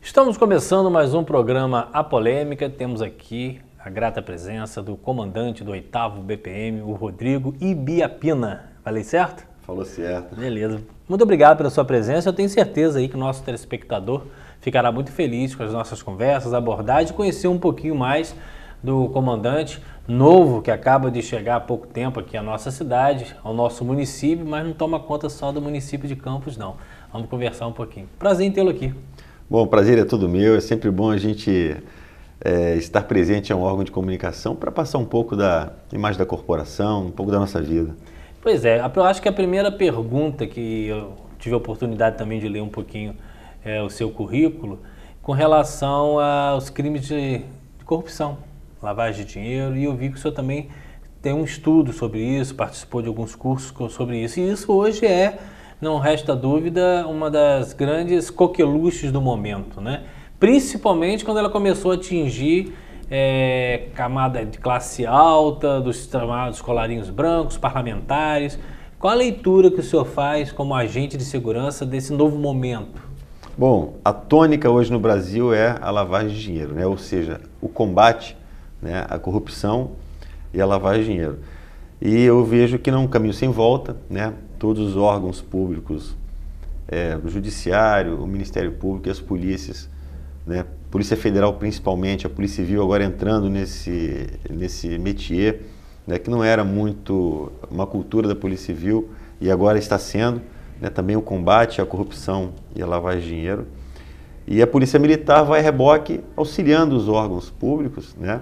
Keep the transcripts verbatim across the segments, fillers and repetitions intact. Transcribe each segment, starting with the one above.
Estamos começando mais um programa A Polêmica. Temos aqui a grata presença do comandante do oitavo B P M, o Rodrigo Ibiapina. Falei certo? Falou certo. Beleza. Muito obrigado pela sua presença. Eu tenho certeza aí que o nosso telespectador ficará muito feliz com as nossas conversas, abordagem, conhecer um pouquinho mais do comandante novo que acaba de chegar há pouco tempo aqui à nossa cidade, ao nosso município, mas não toma conta só do município de Campos, não. Vamos conversar um pouquinho. Prazer em tê-lo aqui. Bom, o prazer é todo meu. É sempre bom a gente é, estar presente em um órgão de comunicação para passar um pouco da imagem da corporação, um pouco da nossa vida. Pois é, eu acho que a primeira pergunta que eu tive a oportunidade também de ler um pouquinho é, o seu currículo, com relação aos crimes de, de corrupção, lavagem de dinheiro, e eu vi que o senhor também tem um estudo sobre isso, participou de alguns cursos sobre isso, e isso hoje é, não resta dúvida, uma das grandes coqueluches do momento, né? Principalmente quando ela começou a atingir é, camada de classe alta, dos chamados colarinhos brancos, parlamentares. Qual a leitura que o senhor faz como agente de segurança desse novo momento? Bom, a tônica hoje no Brasil é a lavagem de dinheiro, né? Ou seja, o combate, né, à corrupção e a lavagem de dinheiro. E eu vejo que não é um caminho sem volta, né? Todos os órgãos públicos, é, o Judiciário, o Ministério Público e as polícias, né? Polícia Federal principalmente, a Polícia Civil agora entrando nesse, nesse métier, né? Que não era muito uma cultura da Polícia Civil e agora está sendo, né? Também o combate à corrupção e à lavagem de dinheiro. E a Polícia Militar vai a reboque auxiliando os órgãos públicos, né?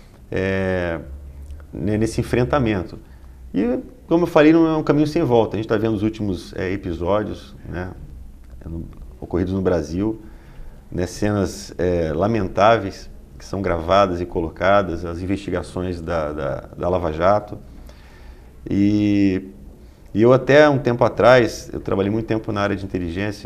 É, nesse enfrentamento. E, como eu falei, não é um caminho sem volta. A gente está vendo os últimos é, episódios, né, no, ocorridos no Brasil, né, cenas é, lamentáveis que são gravadas e colocadas, as investigações da, da, da Lava Jato. E, e eu até um tempo atrás, eu trabalhei muito tempo na área de inteligência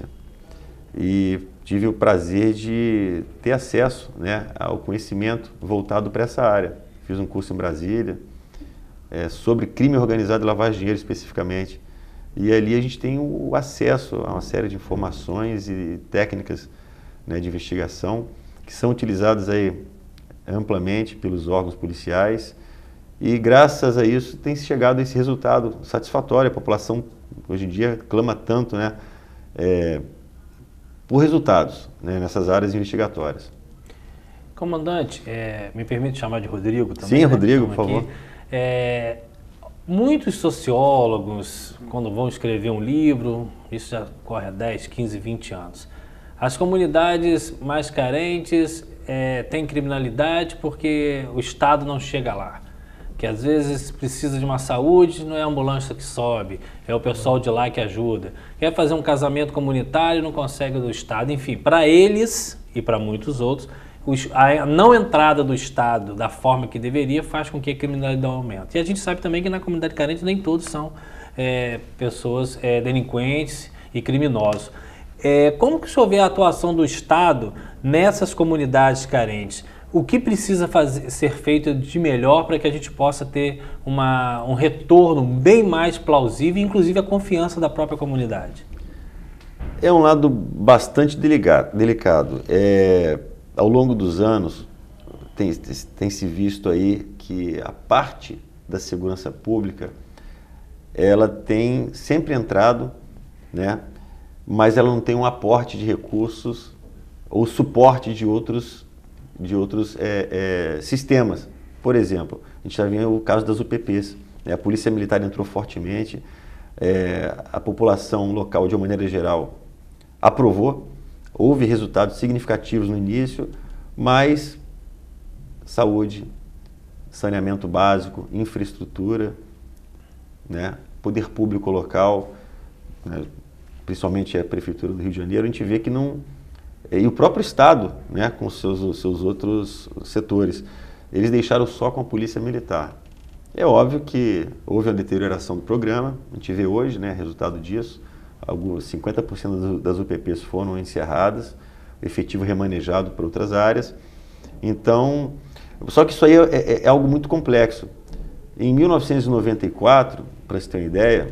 e tive o prazer de ter acesso, né, ao conhecimento voltado para essa área. Fiz um curso em Brasília, É, sobre crime organizado e lavagem de dinheiro especificamente. E ali a gente tem o acesso a uma série de informações e técnicas, né, de investigação que são utilizadas aí amplamente pelos órgãos policiais e graças a isso tem chegado a esse resultado satisfatório. A população hoje em dia clama tanto, né, é, por resultados, né, nessas áreas investigatórias. Comandante, é, me permite chamar de Rodrigo também? Sim, né? Rodrigo, por aqui. favor. É, muitos sociólogos, quando vão escrever um livro, isso já corre há dez, quinze, vinte anos, as comunidades mais carentes é, têm criminalidade porque o Estado não chega lá. Que às vezes precisa de uma saúde, não é a ambulância que sobe, é o pessoal de lá que ajuda. Quer fazer um casamento comunitário, não consegue do Estado. Enfim, para eles e para muitos outros, a não entrada do Estado da forma que deveria faz com que a criminalidade aumente. E a gente sabe também que na comunidade carente nem todos são é, pessoas é, delinquentes e criminosos. É, como que o senhor vê a atuação do Estado nessas comunidades carentes? O que precisa fazer, ser feito de melhor para que a gente possa ter uma, um retorno bem mais plausível, inclusive a confiança da própria comunidade? É um lado bastante delicado. delicado. É... Ao longo dos anos, tem, tem se visto aí que a parte da segurança pública, ela tem sempre entrado, né, mas ela não tem um aporte de recursos ou suporte de outros, de outros é, é, sistemas. Por exemplo, a gente já viu o caso das U P Ps, né, a Polícia Militar entrou fortemente, é, a população local, de uma maneira geral, aprovou. Houve resultados significativos no início, mas saúde, saneamento básico, infraestrutura, né, poder público local, né, principalmente a Prefeitura do Rio de Janeiro, a gente vê que não... E o próprio Estado, né, com os seus, os seus outros setores, eles deixaram só com a Polícia Militar. É óbvio que houve uma deterioração do programa, a gente vê hoje, né, resultado disso. Alguns cinquenta por cento das U P Ps foram encerradas, o efetivo remanejado para outras áreas. Então, só que isso aí é, é, é algo muito complexo. Em mil novecentos e noventa e quatro, para você ter uma ideia,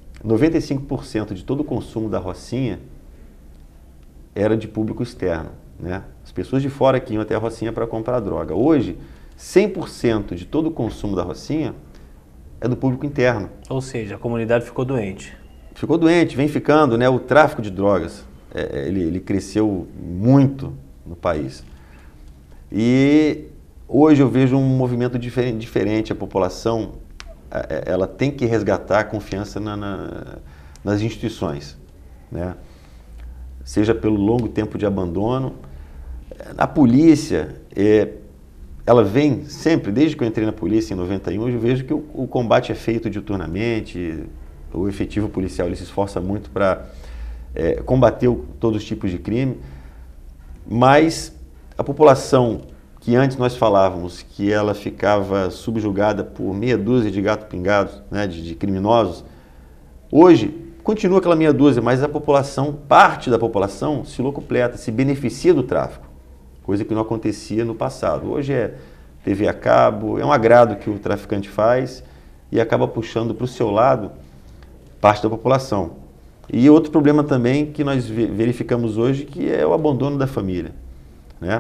noventa e cinco por cento de todo o consumo da Rocinha era de público externo. né? As pessoas de fora que iam até a Rocinha para comprar droga. Hoje, cem por cento de todo o consumo da Rocinha é do público interno. Ou seja, a comunidade ficou doente. Ficou doente, vem ficando, né? O tráfico de drogas, é, ele, ele cresceu muito no país. E hoje eu vejo um movimento diferente, diferente. A população, ela tem que resgatar a confiança na, na, nas instituições, né? Seja pelo longo tempo de abandono. A polícia, é, ela vem sempre, desde que eu entrei na polícia em noventa e um, eu vejo que o, o combate é feito diuturnamente, o efetivo policial ele se esforça muito para é, combater o, todos os tipos de crime, mas a população que antes nós falávamos que ela ficava subjugada por meia dúzia de gato pingados, né, de, de criminosos, hoje continua aquela meia dúzia, mas a população, parte da população se locupleta, se beneficia do tráfico, coisa que não acontecia no passado. Hoje é T V a cabo, é um agrado que o traficante faz e acaba puxando para o seu lado parte da população. E outro problema também que nós verificamos hoje, que é o abandono da família, né?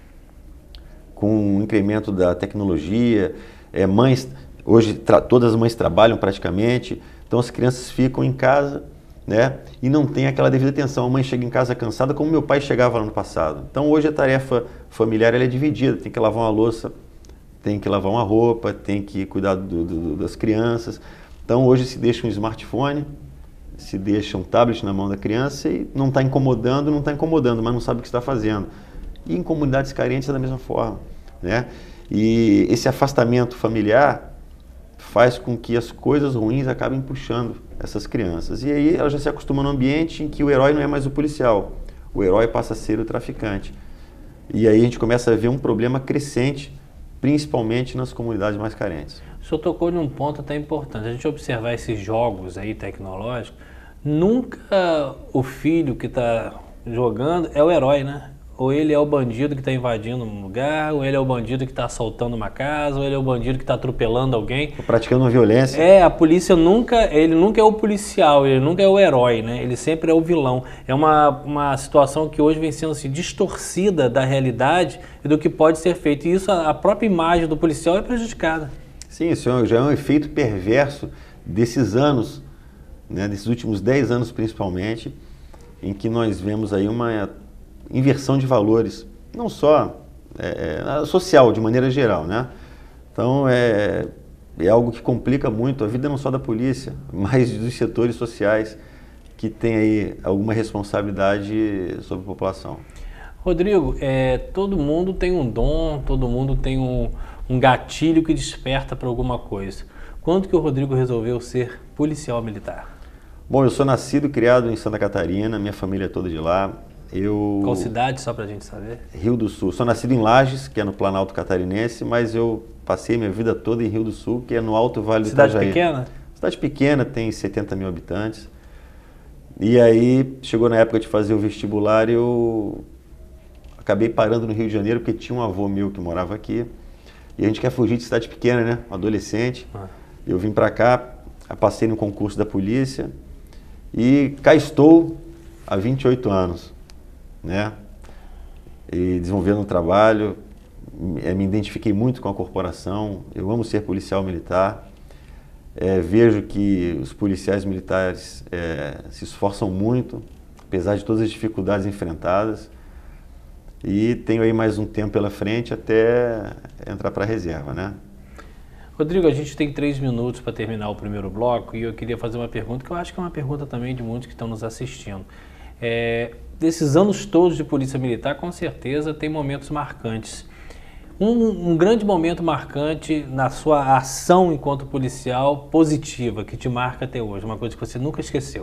Com o incremento da tecnologia, é, mães, hoje todas as mães trabalham praticamente, então as crianças ficam em casa, né? E não tem aquela devida atenção. A mãe chega em casa cansada, como meu pai chegava lá no passado. Então hoje a tarefa familiar ela é dividida, tem que lavar uma louça, tem que lavar uma roupa, tem que cuidar do, do, das crianças. Então hoje se deixa um smartphone, se deixa um tablet na mão da criança e não está incomodando, não está incomodando, mas não sabe o que está fazendo. E em comunidades carentes é da mesma forma, né? E esse afastamento familiar faz com que as coisas ruins acabem puxando essas crianças. E aí elas já se acostumam no ambiente em que o herói não é mais o policial, o herói passa a ser o traficante. E aí a gente começa a ver um problema crescente, principalmente nas comunidades mais carentes. O senhor tocou num ponto até importante. A gente observar esses jogos aí tecnológicos, nunca o filho que está jogando é o herói, né? Ou ele é o bandido que está invadindo um lugar, ou ele é o bandido que está assaltando uma casa, ou ele é o bandido que está atropelando alguém. Praticando uma violência. É, a polícia nunca, ele nunca é o policial, ele nunca é o herói, né? Ele sempre é o vilão. É uma, uma situação que hoje vem sendo assim, distorcida da realidade e do que pode ser feito. E isso, a própria imagem do policial é prejudicada. Sim, isso já é um efeito perverso desses anos, né, desses últimos dez anos principalmente, em que nós vemos aí uma inversão de valores, não só é, é, social, de maneira geral, né? Então é, é algo que complica muito a vida não só da polícia, mas dos setores sociais que têm aí alguma responsabilidade sobre a população. Rodrigo, é, todo mundo tem um dom, todo mundo tem um, um gatilho que desperta para alguma coisa. Quando que o Rodrigo resolveu ser policial militar? Bom, eu sou nascido e criado em Santa Catarina, minha família é toda de lá. Eu... Qual cidade, só para a gente saber? Rio do Sul. Sou nascido em Lages, que é no Planalto Catarinense, mas eu passei minha vida toda em Rio do Sul, que é no Alto Vale do Itajaí. Cidade pequena? Cidade pequena, tem setenta mil habitantes. E aí, chegou na época de fazer o vestibular e eu acabei parando no Rio de Janeiro, porque tinha um avô meu que morava aqui. E a gente quer fugir de cidade pequena, né? Um adolescente. Ah. Eu vim para cá, passei no concurso da polícia e cá estou há vinte e oito anos. Né? E desenvolvendo um trabalho, me identifiquei muito com a corporação, eu amo ser policial militar, é, vejo que os policiais militares é, se esforçam muito, apesar de todas as dificuldades enfrentadas, e tenho aí mais um tempo pela frente até entrar para a reserva, né? Rodrigo, a gente tem três minutos para terminar o primeiro bloco e eu queria fazer uma pergunta que eu acho que é uma pergunta também de muitos que estão nos assistindo. É, desses anos todos de polícia militar, com certeza tem momentos marcantes. Um, um grande momento marcante na sua ação enquanto policial positiva, que te marca até hoje, uma coisa que você nunca esqueceu.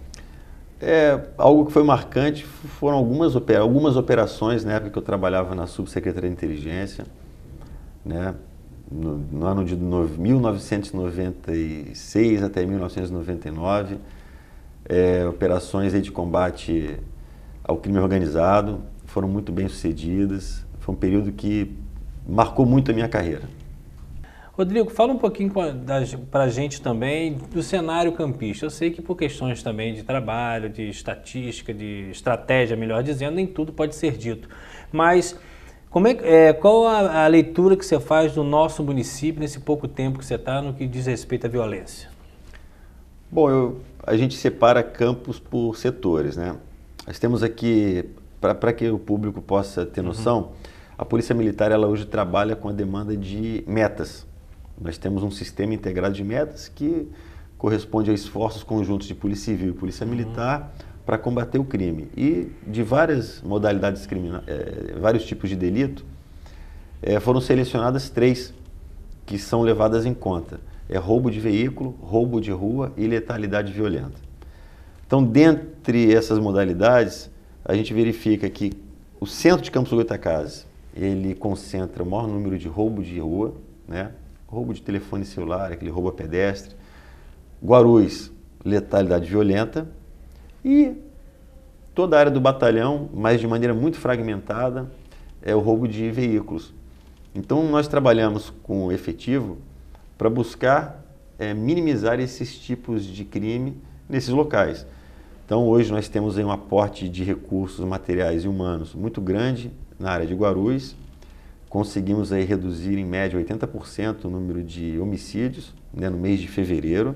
É, algo que foi marcante foram algumas, opera, algumas operações na época que eu trabalhava na Subsecretaria de Inteligência, né, no, no ano de mil novecentos e noventa e seis até mil novecentos e noventa e nove. É, operações aí de combate ao crime organizado, foram muito bem sucedidas, foi um período que marcou muito a minha carreira. Rodrigo, fala um pouquinho para a gente também do cenário campista. Eu sei que por questões também de trabalho, de estatística, de estratégia, melhor dizendo, nem tudo pode ser dito. Mas como é, é, qual a, a leitura que você faz do nosso município nesse pouco tempo que você está no que diz respeito à violência? Bom, eu, a gente separa campos por setores, né? Nós temos aqui, para que o público possa ter noção, uhum. a Polícia Militar ela hoje trabalha com a demanda de metas. Nós temos um sistema integrado de metas que corresponde a esforços conjuntos de Polícia Civil e Polícia uhum. Militar para combater o crime. E de várias modalidades criminais, é, vários tipos de delito, é, foram selecionadas três que são levadas em conta. É roubo de veículo, roubo de rua e letalidade violenta. Então, dentre essas modalidades, a gente verifica que o centro de Campos Goytacazes, ele concentra o maior número de roubo de rua, né? Roubo de telefone celular, aquele roubo a pedestre. Guarulhos, letalidade violenta. E toda a área do batalhão, mas de maneira muito fragmentada, é o roubo de veículos. Então, nós trabalhamos com o efetivo para buscar é, minimizar esses tipos de crime nesses locais. Então, hoje nós temos aí um aporte de recursos materiais e humanos muito grande na área de Guarulhos. Conseguimos aí reduzir em média oitenta por cento o número de homicídios, né, no mês de fevereiro.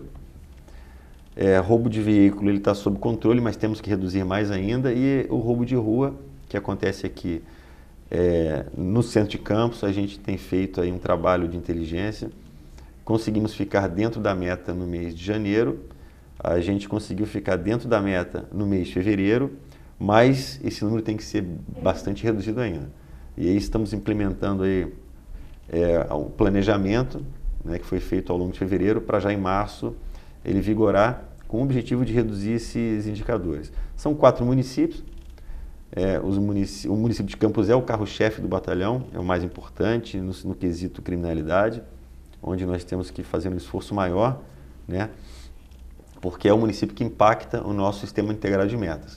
É, roubo de veículo ele está sob controle, mas temos que reduzir mais ainda. E o roubo de rua, que acontece aqui é, no centro de Campos, a gente tem feito aí um trabalho de inteligência. Conseguimos ficar dentro da meta no mês de janeiro, a gente conseguiu ficar dentro da meta no mês de fevereiro, mas esse número tem que ser bastante reduzido ainda. E aí estamos implementando aí, é, um planejamento, né, que foi feito ao longo de fevereiro, para já em março ele vigorar com o objetivo de reduzir esses indicadores. São quatro municípios, é, os munic o município de Campos é o carro-chefe do batalhão, é o mais importante no, no quesito criminalidade, onde nós temos que fazer um esforço maior, né, porque é o município que impacta o nosso sistema integrado de metas.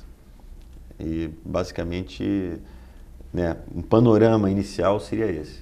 E, basicamente, né, um panorama inicial seria esse.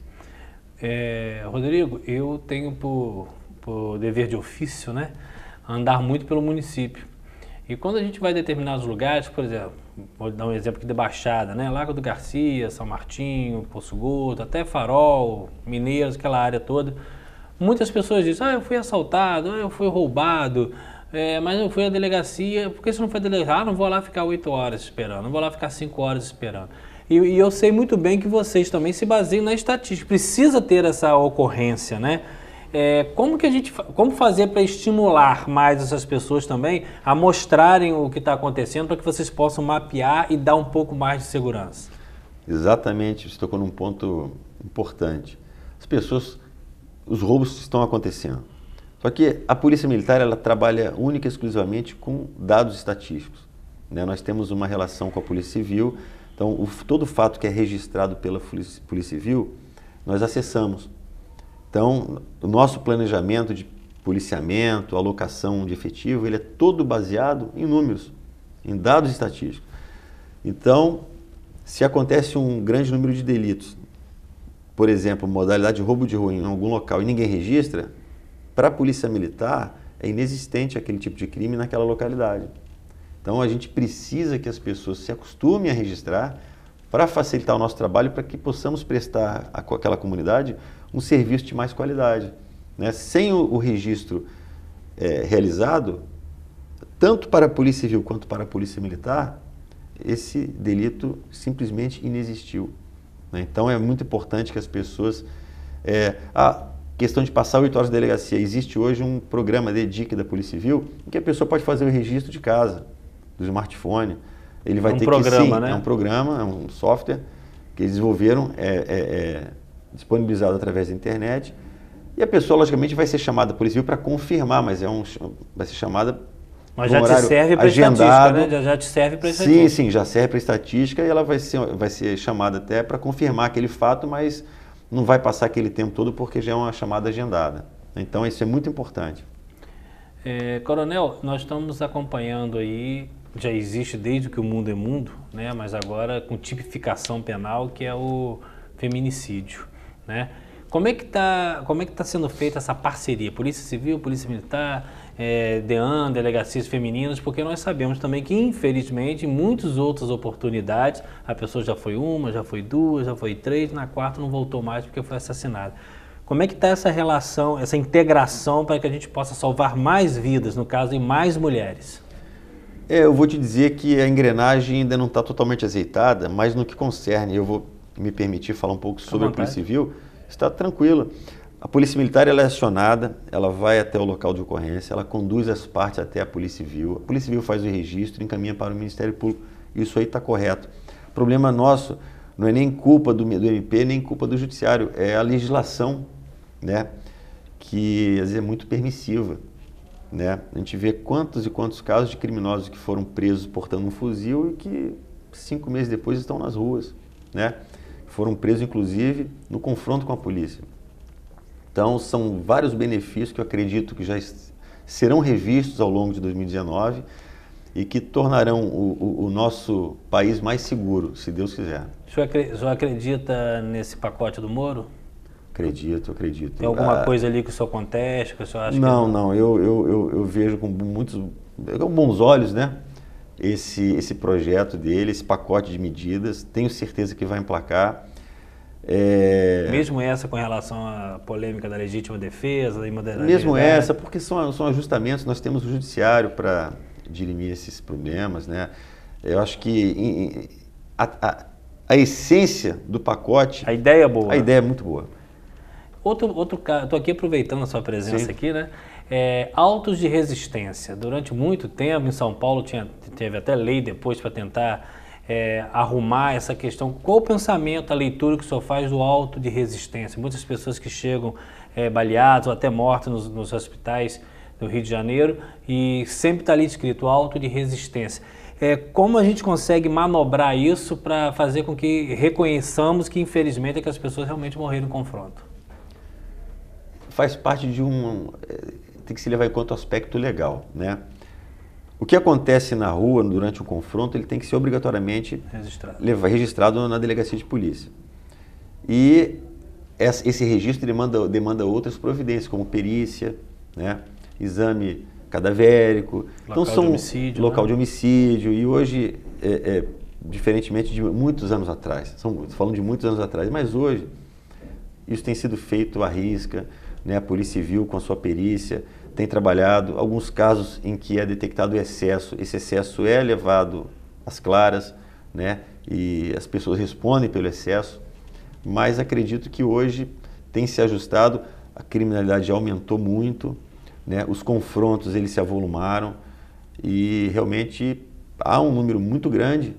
É, Rodrigo, eu tenho por, por dever de ofício, né, andar muito pelo município. E quando a gente vai a determinados lugares, por exemplo, vou dar um exemplo aqui de Baixada, né, Lago do Garcia, São Martinho, Poço Gordo, até Farol, Mineiros, aquela área toda, muitas pessoas dizem, ah, eu fui assaltado, ah, eu fui roubado, é, mas eu fui à delegacia, por que você não foi à delegacia? Ah, não vou lá ficar oito horas esperando, não vou lá ficar cinco horas esperando. E, e eu sei muito bem que vocês também se baseiam na estatística, precisa ter essa ocorrência, né? É, como que a gente, como fazer para estimular mais essas pessoas também a mostrarem o que está acontecendo para que vocês possam mapear e dar um pouco mais de segurança? Exatamente, você tocou num ponto importante. As pessoas, os roubos estão acontecendo. Só que a Polícia Militar ela trabalha única e exclusivamente com dados estatísticos, né? Nós temos uma relação com a Polícia Civil, então o, todo o fato que é registrado pela Polícia, Polícia Civil, nós acessamos. Então, o nosso planejamento de policiamento, alocação de efetivo, ele é todo baseado em números, em dados estatísticos. Então, se acontece um grande número de delitos, por exemplo, modalidade de roubo de rua em algum local e ninguém registra, para a Polícia Militar é inexistente aquele tipo de crime naquela localidade. Então, a gente precisa que as pessoas se acostumem a registrar para facilitar o nosso trabalho, para que possamos prestar àquela comunidade um serviço de mais qualidade, né? Sem o, o registro é, realizado, tanto para a Polícia Civil quanto para a Polícia Militar, esse delito simplesmente inexistiu, né? Então é muito importante que as pessoas... É, a questão de passar oito horas de delegacia, existe hoje um programa de D I C da Polícia Civil, em que a pessoa pode fazer o registro de casa, do smartphone. Ele vai é um ter programa, que sim, né? É um programa, é um software que eles desenvolveram, é, é, é disponibilizado através da internet, e a pessoa, logicamente, vai ser chamada por Polícia Civil para confirmar, mas é um, vai ser chamada Mas já te serve para estatística, né? Já, já te serve para estatística. Sim, sim, já serve para estatística e ela vai ser, vai ser chamada até para confirmar aquele fato, mas não vai passar aquele tempo todo porque já é uma chamada agendada. Então, isso é muito importante. É, Coronel, nós estamos acompanhando aí, já existe desde que o mundo é mundo, né? Mas agora com tipificação penal, que é o feminicídio, né? Como é que está como é que tá sendo feita essa parceria? Polícia Civil, Polícia Militar, é, DEAN, Delegacias Femininas, porque nós sabemos também que, infelizmente, em muitas outras oportunidades, a pessoa já foi uma, já foi duas, já foi três, na quarta não voltou mais porque foi assassinada. Como é que está essa relação, essa integração para que a gente possa salvar mais vidas, no caso, e mais mulheres? É, eu vou te dizer que a engrenagem ainda não está totalmente azeitada, mas no que concerne, eu vou me permitir falar um pouco sobre a Polícia Civil, está tranquila. A Polícia Militar ela é acionada, ela vai até o local de ocorrência, ela conduz as partes até a Polícia Civil, a Polícia Civil faz o registro, encaminha para o Ministério Público, isso aí está correto. O problema nosso não é nem culpa do, do M P, nem culpa do Judiciário, é a legislação, né, que às vezes é muito permissiva. Né? A gente vê quantos e quantos casos de criminosos que foram presos portando um fuzil e que cinco meses depois estão nas ruas, né? Foram presos inclusive no confronto com a polícia. Então são vários benefícios que eu acredito que já serão revistos ao longo de dois mil e dezenove e que tornarão o, o, o nosso país mais seguro, se Deus quiser. O senhor acredita nesse pacote do Moro? Acredito, acredito. Tem alguma ah, coisa ali que o senhor conteste, que o senhor acha não, que... Não, não, eu, eu, eu, eu vejo com muitos com bons olhos, né, esse, esse projeto dele, esse pacote de medidas, tenho certeza que vai emplacar. É... Mesmo essa com relação à polêmica da legítima defesa, da imodernidade? Mesmo essa, porque são, são ajustamentos, nós temos o judiciário para dirimir esses problemas, né, eu acho que a, a, a essência do pacote... A ideia é boa. A ideia é muito boa. Outro, outro caso, estou aqui aproveitando a sua presença. Sim. Aqui, né? É, autos de resistência. Durante muito tempo em São Paulo tinha, teve até lei depois para tentar é, arrumar essa questão. Qual o pensamento, a leitura que o senhor faz do auto de resistência? Muitas pessoas que chegam é, baleadas ou até mortas nos, nos hospitais do Rio de Janeiro e sempre está ali escrito auto de resistência. É, como a gente consegue manobrar isso para fazer com que reconheçamos que infelizmente é que as pessoas realmente morreram em confronto? Faz parte de um... tem que se levar em conta o aspecto legal, né? O que acontece na rua durante o confronto, ele tem que ser obrigatoriamente registrado, levar, registrado na delegacia de polícia. E esse registro demanda, demanda outras providências, como perícia, né? Exame cadavérico, local então são de homicídio, local né? de homicídio, e hoje, é, é, diferentemente de muitos anos atrás, são, falando de muitos anos atrás, mas hoje isso tem sido feito à risca, né? A Polícia Civil, com a sua perícia, tem trabalhado. Alguns casos em que é detectado excesso, esse excesso é levado às claras, né? E as pessoas respondem pelo excesso, mas acredito que hoje tem se ajustado, a criminalidade já aumentou muito, né? Os confrontos eles se avolumaram e realmente há um número muito grande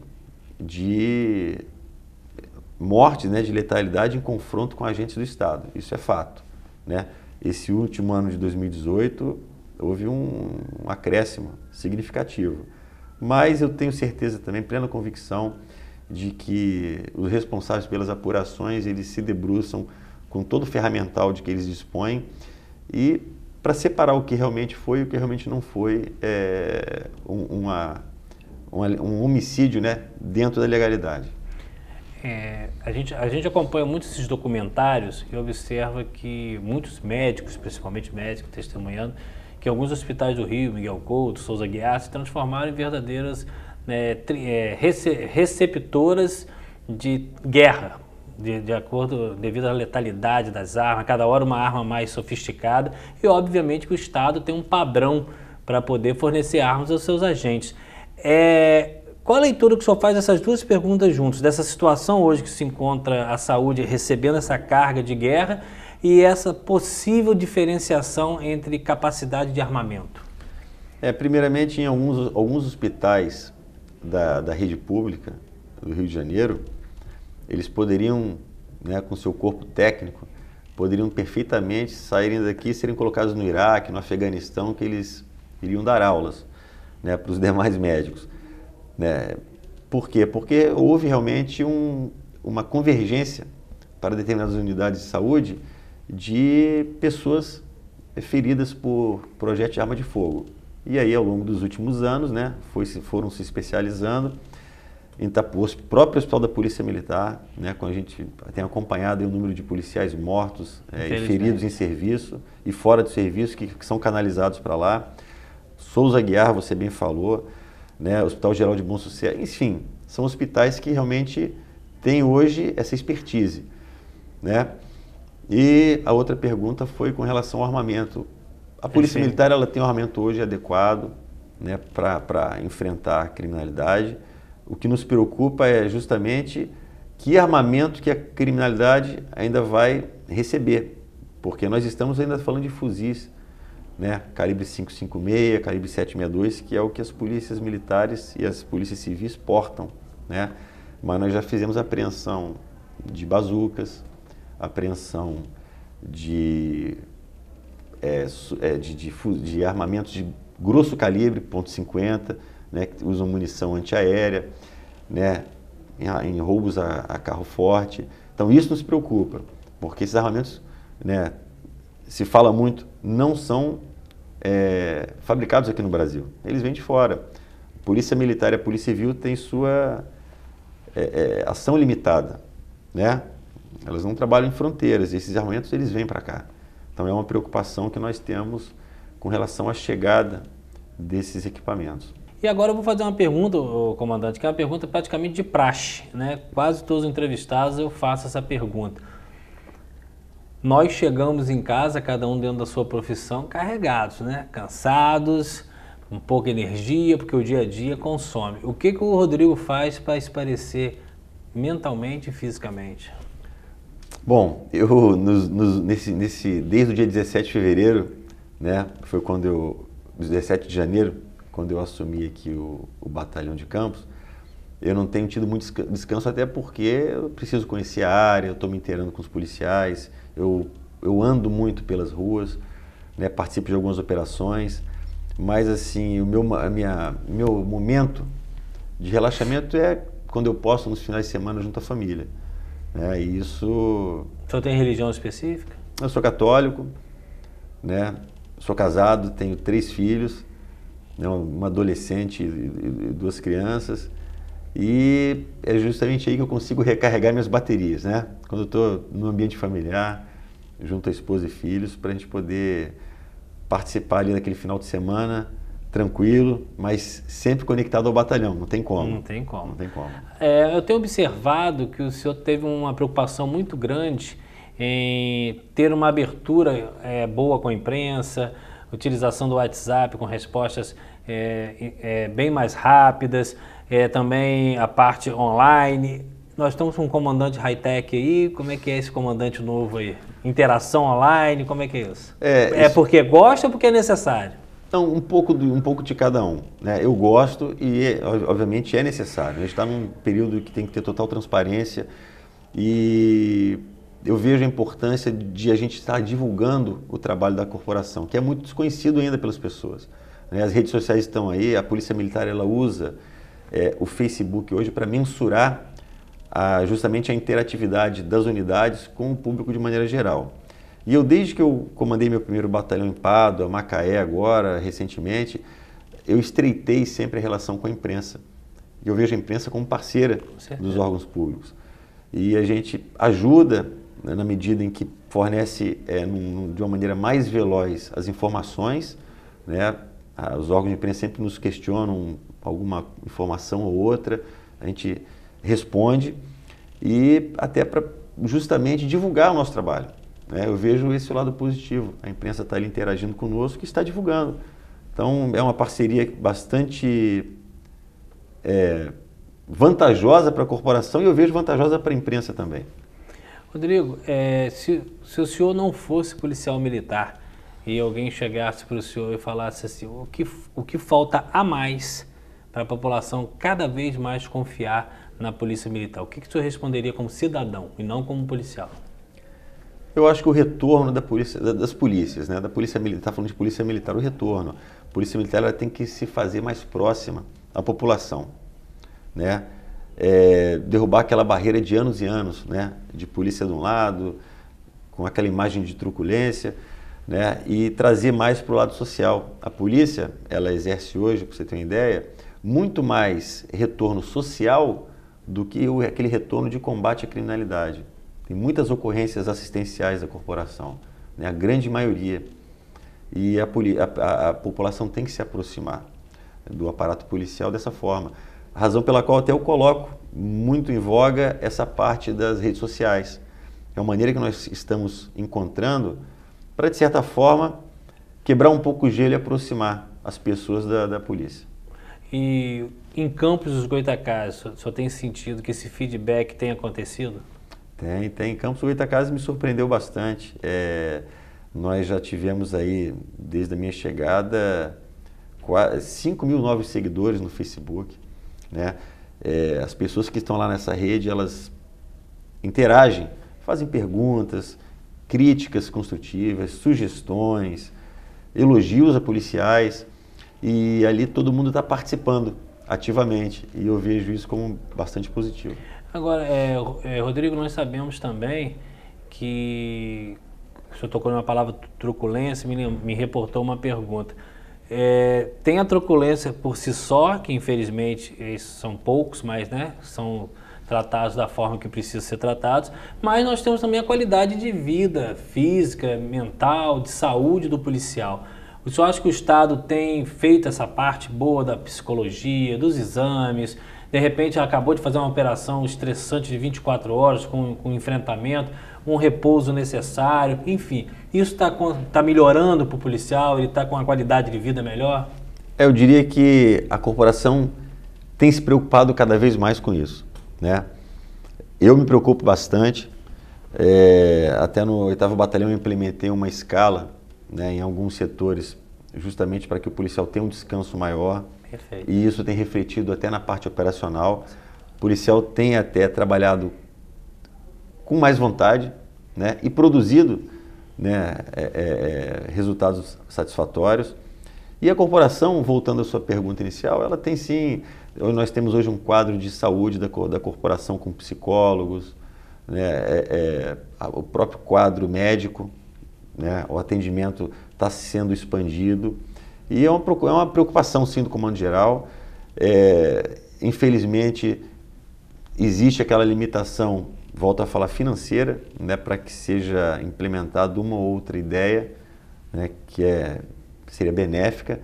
de mortes, né? De letalidade em confronto com agentes do Estado, isso é fato. Né? Esse último ano de dois mil e dezoito houve um, um acréscimo significativo, mas eu tenho certeza também, plena convicção de que os responsáveis pelas apurações eles se debruçam com todo o ferramental de que eles dispõem e para separar o que realmente foi e o que realmente não foi é, um, uma, uma, um homicídio, né, dentro da legalidade. É, a, gente, a gente acompanha muitos esses documentários e observa que muitos médicos, principalmente médicos, testemunhando que alguns hospitais do Rio, Miguel Couto, Souza Guiar, se transformaram em verdadeiras né, tri, é, rece, receptoras de guerra, de, de acordo, devido à letalidade das armas, cada hora uma arma mais sofisticada e obviamente que o Estado tem um padrão para poder fornecer armas aos seus agentes. É, Qual a leitura que o senhor faz dessas duas perguntas juntos, dessa situação hoje que se encontra a saúde recebendo essa carga de guerra e essa possível diferenciação entre capacidade de armamento? É, primeiramente, em alguns, alguns hospitais da, da rede pública do Rio de Janeiro, eles poderiam, né, com seu corpo técnico, poderiam perfeitamente saírem daqui e serem colocados no Iraque, no Afeganistão, que eles iriam dar aulas, né, para os demais médicos. Né? Por quê? Porque houve realmente um, uma convergência para determinadas unidades de saúde de pessoas feridas por projeto de arma de fogo. E aí, ao longo dos últimos anos, né, foi, foram se especializando em Itapu, o próprio Hospital da Polícia Militar, né, quando a gente tem acompanhado aí o número de policiais mortos é, e feridos em serviço e fora de serviço, que, que são canalizados para lá. Souza Aguiar, você bem falou, né, Hospital Geral de Bom Sucesso, enfim, são hospitais que realmente têm hoje essa expertise, né? E a outra pergunta foi com relação ao armamento. A Polícia Militar, ela tem um armamento hoje adequado, né, para enfrentar a criminalidade. O que nos preocupa é justamente que armamento que a criminalidade ainda vai receber, porque nós estamos ainda falando de fuzis, né, calibre cinco cinco seis, calibre sete sessenta e dois, que é o que as polícias militares e as polícias civis portam, né? Mas nós já fizemos apreensão de bazucas, apreensão de, é, de, de, de armamentos de grosso calibre, ponto cinquenta, né, que usam munição antiaérea, né, em, em roubos a, a carro forte. Então isso nos preocupa, porque esses armamentos, né, se fala muito, não são é, fabricados aqui no Brasil, eles vêm de fora. A Polícia Militar e a Polícia Civil têm sua é, é, ação limitada, né? Elas não trabalham em fronteiras, e esses armamentos eles vêm para cá. Então é uma preocupação que nós temos com relação à chegada desses equipamentos. E agora eu vou fazer uma pergunta, comandante, que é uma pergunta praticamente de praxe, né? Quase todos os entrevistados eu faço essa pergunta. Nós chegamos em casa, cada um dentro da sua profissão, carregados, né? Cansados, com pouca energia, porque o dia a dia consome. O que, que o Rodrigo faz para esparecer mentalmente e fisicamente? Bom, eu nos, nos, nesse, nesse, desde o dia dezessete de fevereiro, né, foi quando eu, dezessete de janeiro, quando eu assumi aqui o, o batalhão de Campos, eu não tenho tido muito descanso, até porque eu preciso conhecer a área, eu estou me inteirando com os policiais, eu, eu ando muito pelas ruas, né, participo de algumas operações, mas assim, o meu, a minha, meu momento de relaxamento é quando eu posso nos finais de semana junto à família. É, e isso... O senhor tem religião específica? Eu sou católico, né? Sou casado, tenho três filhos, né? Uma adolescente e duas crianças, e é justamente aí que eu consigo recarregar minhas baterias, né? Quando eu estou no ambiente familiar, junto à esposa e filhos, para a gente poder participar ali naquele final de semana, tranquilo, mas sempre conectado ao batalhão, não tem como. Não tem como. Não tem como. É, eu tenho observado que o senhor teve uma preocupação muito grande em ter uma abertura é, boa com a imprensa, utilização do WhatsApp com respostas é, é, bem mais rápidas, é, também a parte online. Nós estamos com um comandante high-tech aí, como é que é esse comandante novo aí? Interação online, como é que é isso? É, é porque gosta ou porque é necessário? Então, um pouco, de, um pouco de cada um, né? Eu gosto e, obviamente, é necessário. A gente está num período que tem que ter total transparência e eu vejo a importância de a gente estar divulgando o trabalho da corporação, que é muito desconhecido ainda pelas pessoas, né? As redes sociais estão aí, a Polícia Militar ela usa é, o Facebook hoje para mensurar a, justamente a interatividade das unidades com o público de maneira geral. E eu, desde que eu comandei meu primeiro batalhão em Pádua, Macaé agora, recentemente, eu estreitei sempre a relação com a imprensa. E eu vejo a imprensa como parceira dos órgãos públicos. E a gente ajuda, né, na medida em que fornece é, num, de uma maneira mais veloz as informações, né? Os órgãos de imprensa sempre nos questionam alguma informação ou outra, a gente responde e até para justamente divulgar o nosso trabalho. Eu vejo esse lado positivo, a imprensa está ali interagindo conosco e está divulgando. Então é uma parceria bastante é, vantajosa para a corporação e eu vejo vantajosa para a imprensa também. Rodrigo, é, se, se o senhor não fosse policial militar e alguém chegasse para o senhor e falasse assim, o que, o que falta a mais para a população cada vez mais confiar na Polícia Militar, o que, que o senhor responderia como cidadão e não como policial? Eu acho que o retorno da polícia, das polícias, né? Da polícia militar, está falando de polícia militar, o retorno. A polícia militar ela tem que se fazer mais próxima à população, né? É, derrubar aquela barreira de anos e anos, né? De polícia de um lado, com aquela imagem de truculência, né? E trazer mais para o lado social. A polícia, ela exerce hoje, para você ter uma ideia, muito mais retorno social do que o, aquele retorno de combate à criminalidade. Tem muitas ocorrências assistenciais da corporação, né? A grande maioria. E a, a, a população tem que se aproximar do aparato policial dessa forma. A razão pela qual até eu coloco muito em voga essa parte das redes sociais. É uma maneira que nós estamos encontrando para, de certa forma, quebrar um pouco o gelo e aproximar as pessoas da, da polícia. E em Campos dos Goytacazes, o senhor tem sentido que esse feedback tem acontecido? Tem, tem. Campos dos Goytacazes me surpreendeu bastante. É, nós já tivemos aí, desde a minha chegada, cinco mil novos seguidores no Facebook, né? É, as pessoas que estão lá nessa rede, elas interagem, fazem perguntas, críticas construtivas, sugestões, elogios a policiais, e ali todo mundo está participando ativamente, e eu vejo isso como bastante positivo. Agora, é, é, Rodrigo, nós sabemos também que o senhor tocou numa palavra truculência, me, me reportou uma pergunta. É, tem a truculência por si só, que infelizmente esses são poucos, mas né, são tratados da forma que precisam ser tratados, mas nós temos também a qualidade de vida física, mental, de saúde do policial. O senhor acha que o Estado tem feito essa parte boa da psicologia, dos exames? De repente acabou de fazer uma operação estressante de vinte e quatro horas com, com enfrentamento, um repouso necessário, enfim. Isso está tá melhorando para o policial? Ele está com uma qualidade de vida melhor? Eu diria que a corporação tem se preocupado cada vez mais com isso, né? Eu me preocupo bastante. É, até no oitavo Batalhão eu implementei uma escala, né, em alguns setores, justamente para que o policial tenha um descanso maior. Perfeito. E isso tem refletido até na parte operacional. O policial tem até trabalhado com mais vontade, né, e produzido, né, é, é, resultados satisfatórios. E a corporação, voltando à sua pergunta inicial, ela tem sim, nós temos hoje um quadro de saúde da, da corporação com psicólogos, né, é, é, o próprio quadro médico, né, o atendimento está sendo expandido. E é uma, é uma preocupação, sim, do Comando Geral. É, infelizmente, existe aquela limitação, volto a falar, financeira, né, para que seja implementada uma ou outra ideia, né, que, é, que seria benéfica,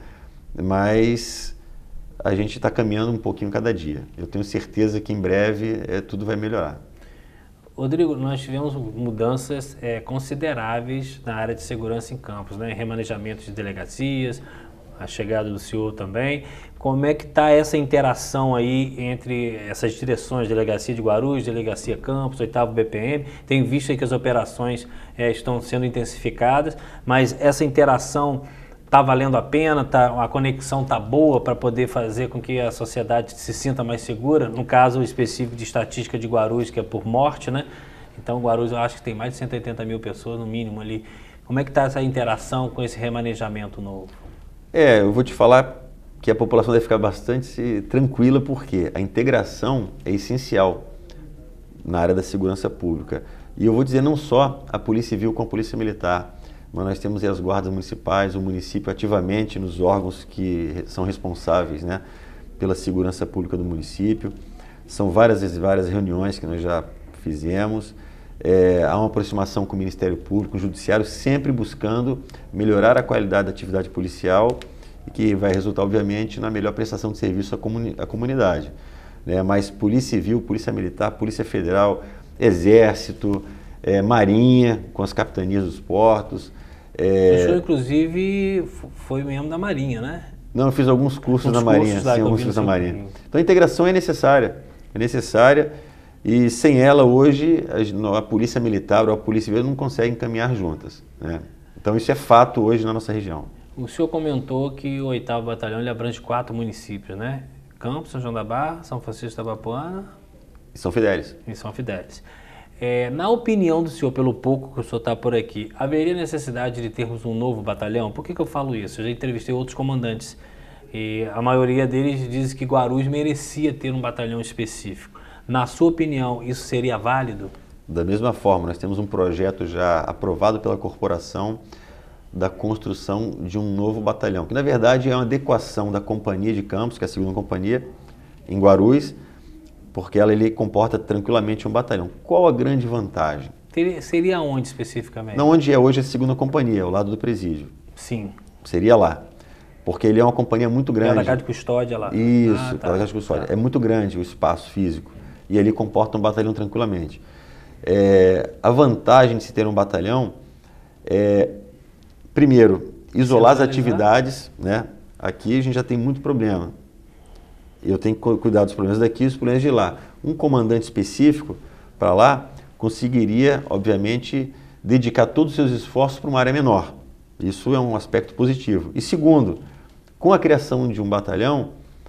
mas a gente está caminhando um pouquinho cada dia. Eu tenho certeza que em breve é, tudo vai melhorar. Rodrigo, nós tivemos mudanças é, consideráveis na área de segurança em Campos, né? Remanejamento de delegacias, a chegada do senhor também. Como é que está essa interação aí entre essas direções, Delegacia de Guarulhos, Delegacia Campos, oitavo B P M? Tem visto aí que as operações é, estão sendo intensificadas, mas essa interação está valendo a pena? Tá, a conexão está boa para poder fazer com que a sociedade se sinta mais segura? No caso específico de estatística de Guarulhos, que é por morte, né? Então, Guarulhos eu acho que tem mais de cento e oitenta mil pessoas no mínimo ali. Como é que está essa interação com esse remanejamento novo? É, eu vou te falar que a população deve ficar bastante tranquila, porque a integração é essencial na área da segurança pública. E eu vou dizer não só a Polícia Civil com a Polícia Militar, mas nós temos aí as guardas municipais, o município ativamente nos órgãos que são responsáveis, né, pela segurança pública do município. São várias e várias reuniões que nós já fizemos. É, há uma aproximação com o Ministério Público, com o Judiciário, sempre buscando melhorar a qualidade da atividade policial, que vai resultar, obviamente, na melhor prestação de serviço à, comuni à comunidade. Né? Mas Polícia Civil, Polícia Militar, Polícia Federal, Exército, é, Marinha, com as capitanias dos portos. É... O senhor, inclusive, foi membro da Marinha, né? Não, eu fiz alguns cursos Uns na Marinha, cursos lá sim, alguns cursos na Marinha. Caminho. Então a integração é necessária, é necessária. E sem ela, hoje, a, a Polícia Militar ou a Polícia Civil não conseguem caminhar juntas, né? Então isso é fato hoje na nossa região. O senhor comentou que o oitavo Batalhão ele abrange quatro municípios, né? Campos, São João da Barra, São Francisco da Bapuana e São Fidélis. E São Fidélis. É, na opinião do senhor, pelo pouco que o senhor está por aqui, haveria necessidade de termos um novo batalhão? Por que que eu falo isso? Eu já entrevistei outros comandantes e a maioria deles diz que Guarulhos merecia ter um batalhão específico. Na sua opinião, isso seria válido? Da mesma forma, nós temos um projeto já aprovado pela corporação da construção de um novo batalhão, que na verdade é uma adequação da Companhia de Campos, que é a segunda companhia, em Guarulhos, porque ela ele comporta tranquilamente um batalhão. Qual a grande vantagem? Teria, seria onde especificamente? Não onde é hoje a segunda companhia, ao lado do presídio. Sim. Seria lá, porque ele é uma companhia muito grande. Pela casa de custódia lá. Isso, ah, tá. pela casa de custódia. Tá. É muito grande o espaço físico e ele comporta um batalhão tranquilamente. É, a vantagem de se ter um batalhão é, primeiro, isolar as atividades, né? Aqui a gente já tem muito problema. Eu tenho que cuidar dos problemas daqui e dos problemas de lá. Um comandante específico para lá conseguiria, obviamente, dedicar todos os seus esforços para uma área menor. Isso é um aspecto positivo. E segundo, com a criação de um batalhão,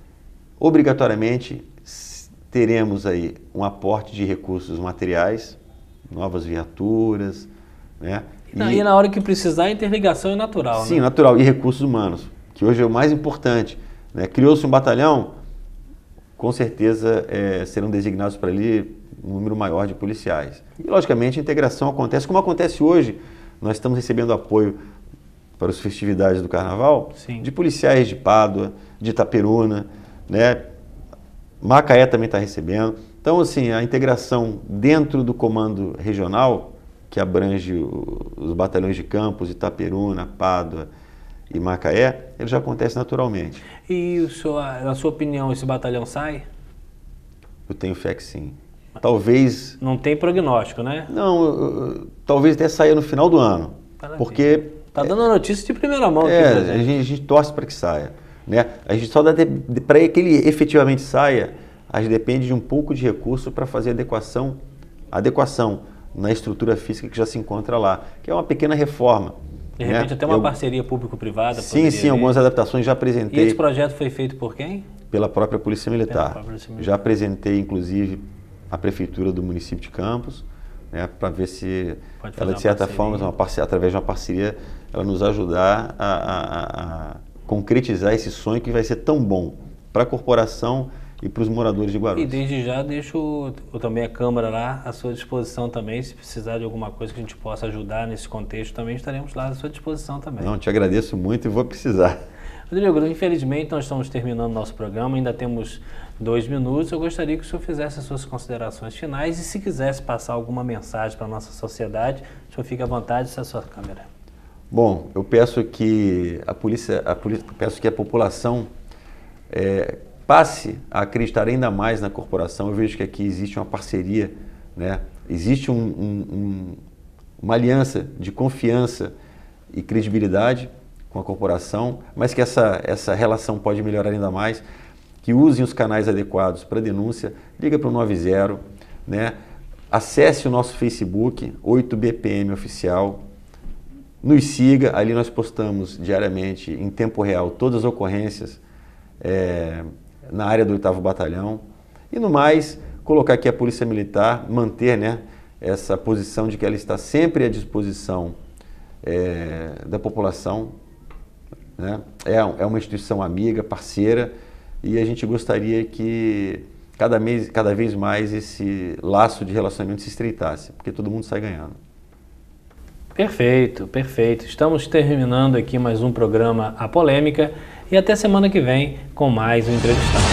obrigatoriamente teremos aí um aporte de recursos materiais, novas viaturas, né? E, e, e na hora que precisar, a interligação é natural, sim, né? natural. E recursos humanos, que hoje é o mais importante, né? Criou-se um batalhão, com certeza é, serão designados para ali um número maior de policiais. E, logicamente, a integração acontece, como acontece hoje. Nós estamos recebendo apoio para as festividades do Carnaval, sim, de policiais de Pádua, de Itaperuna, né? Macaé também está recebendo. Então, assim, a integração dentro do comando regional, que abrange os batalhões de Campos, Itaperuna, Pádua e Macaé, ele já acontece naturalmente. E o senhor, na sua opinião, esse batalhão sai? Eu tenho fé que sim. Talvez... Não tem prognóstico, né? Não, eu, eu, talvez até saia no final do ano. Maravilha. Porque... Está dando a notícia de primeira mão. É, aqui, a, gente, a gente torce para que saia. Né? A gente só dá para que ele efetivamente saia, a gente depende de um pouco de recurso para fazer adequação, adequação na estrutura física que já se encontra lá, que é uma pequena reforma. De repente né? até uma Eu, parceria público-privada. Sim, sim, vir. Algumas adaptações já apresentei. E esse projeto foi feito por quem? Pela própria Polícia Militar. Pela Polícia Militar. Já apresentei, inclusive, a Prefeitura do município de Campos, né, para ver se ela, de certa forma, uma parceria, através de uma parceria, ela nos ajudar a, a, a concretizar esse sonho que vai ser tão bom para a corporação e para os moradores de Guarulhos. E desde já deixo eu, também a Câmara lá à sua disposição também, se precisar de alguma coisa que a gente possa ajudar nesse contexto, também estaremos lá à sua disposição também. Não, te agradeço muito e vou precisar. Rodrigo, infelizmente nós estamos terminando o nosso programa, ainda temos dois minutos. Eu gostaria que o senhor fizesse as suas considerações finais e se quisesse passar alguma mensagem para a nossa sociedade, o senhor fique à vontade, essa é a sua câmera. Bom, eu peço que a polícia, a polícia peço que a população é, passe a acreditar ainda mais na corporação. Eu vejo que aqui existe uma parceria, né? Existe um, um, um, uma aliança de confiança e credibilidade com a corporação, mas que essa, essa relação pode melhorar ainda mais, que usem os canais adequados para denúncia, liga para o nove zero, né? Acesse o nosso Facebook, oito B P M Oficial, nos siga, ali nós postamos diariamente, em tempo real, todas as ocorrências é, na área do oitavo Batalhão. E no mais, colocar aqui a Polícia Militar, manter, né, essa posição de que ela está sempre à disposição é, da população. Né? É, é uma instituição amiga, parceira, e a gente gostaria que cada, mês, cada vez mais esse laço de relacionamento se estreitasse, porque todo mundo sai ganhando. Perfeito, perfeito. Estamos terminando aqui mais um programa A Polêmica e até semana que vem com mais um entrevistado.